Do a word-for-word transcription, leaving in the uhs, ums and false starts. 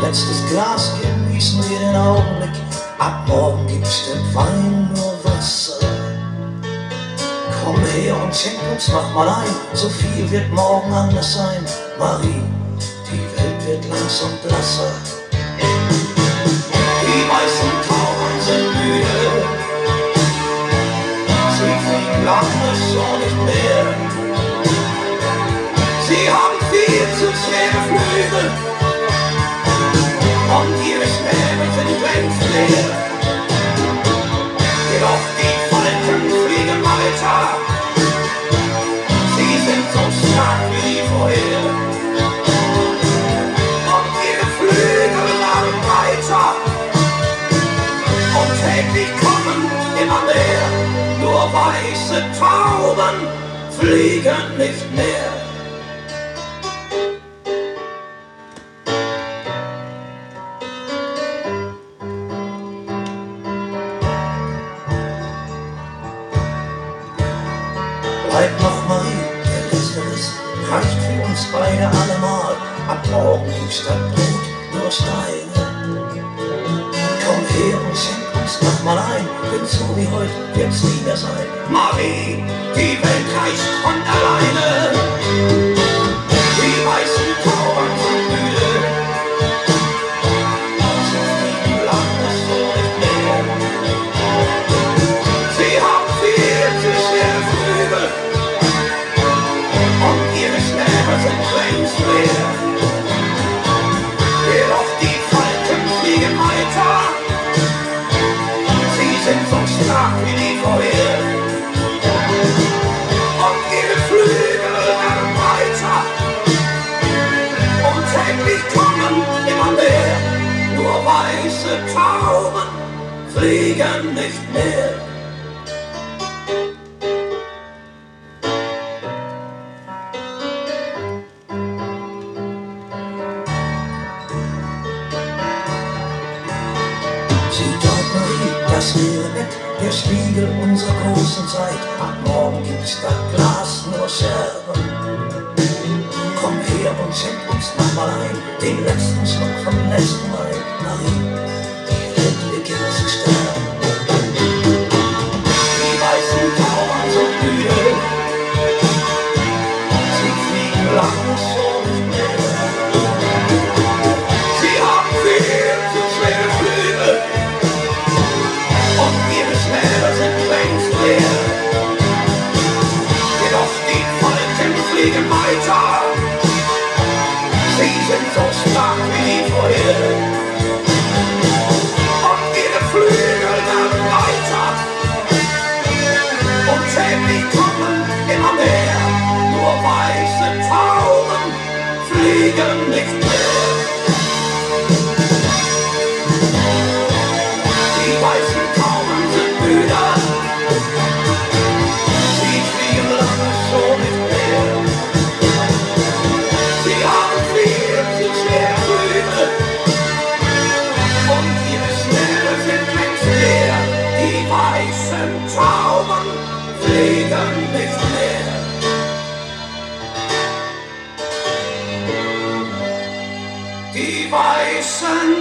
letztes Glas genießen wir den Augenblick. Ab morgen gibt's den Wein nur Wasser. Komm her und schenk uns noch mal ein, so viel wird morgen anders sein. Marie, die Welt wird langsam blasser. Die weißen Tauben sind müde, sie fliegen lange schon nicht mehr. Sie haben viel zu schwere Flügel und ihre Schnäbel sind längst leer. Jedoch die Falken fliegen weiter, sie sind so stark wie nie vorher. Und ihre Flügel waren weiter und täglich kommen immer mehr. Nur weiße Tauben fliegen nicht mehr. Bleib noch, Marie, der letzte Riss reicht für uns beide allemal. Ab morgen gibt's statt Blut nur Steine. Komm her und schenk uns noch mal ein, denn so wie heute wird's nie mehr sein. Marie, die Welt reicht von alleine. Die weißen Tauben sind müde, sie fliegen lange so nicht mehr. Sie haben viel zu schwere Flügel und ihre Schnäbel sind längst leer. Jedoch die Falken fliegen weiter, sie sind so stark wie nie vorher. Und ihre Flügel werden weiter und täglich kommen immer mehr. Nur weiße Tauben fliegen nicht mehr. Sieh dort, Marie, das leere Bett, der Spiegel unserer großen Zeit. Ab morgen gibt's statt Glas nur Scherben. Komm her und schenk uns noch mal ein, den letzten Schluck vom letzten Wein. Marie, die Welt beginnt zu sterben. Die weißen Tauben sind müde, sie fliegen lange schon nicht mehr. Sie haben viel zu schwere Flügel und ihre Schnäbel sind längst leer. Jedoch die Falken fliegen weiter, sie sind so stark wie nie vorher. Und ihre Flügel werden weiter und täglich kommen immer mehr. Nur weiße Tauben fliegen nicht mehr. Die weißen Tauben sind müde, sie fliegen lange schon nicht mehr. Sie haben viel zu schwere Flügel und ihre Schnäbel sind längst leer. Die weißen Tauben fliegen nicht mehr. Die weißen